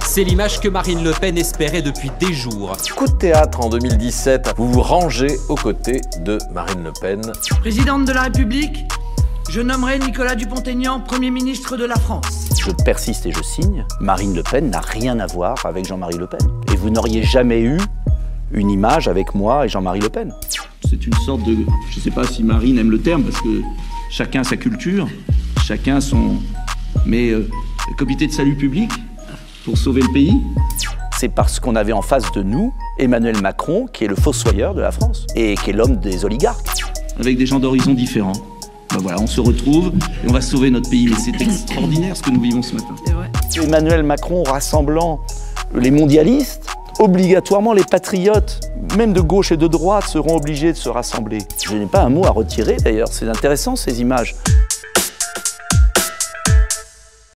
C'est l'image que Marine Le Pen espérait depuis des jours. Coup de théâtre en 2017, vous vous rangez aux côtés de Marine Le Pen. Présidente de la République, je nommerai Nicolas Dupont-Aignan Premier ministre de la France. Je persiste et je signe. Marine Le Pen n'a rien à voir avec Jean-Marie Le Pen. Et vous n'auriez jamais eu une image avec moi et Jean-Marie Le Pen. C'est une sorte de... Je ne sais pas si Marine aime le terme, parce que chacun sa culture, chacun son... Mais le comité de salut public, pour sauver le pays. C'est parce qu'on avait en face de nous Emmanuel Macron, qui est le fossoyeur de la France, et qui est l'homme des oligarques. Avec des gens d'horizons différents. Ben voilà, on se retrouve et on va sauver notre pays. Et c'est extraordinaire ce que nous vivons ce matin. C'est vrai. Emmanuel Macron rassemblant les mondialistes, obligatoirement les patriotes, même de gauche et de droite, seront obligés de se rassembler. Je n'ai pas un mot à retirer d'ailleurs, c'est intéressant ces images.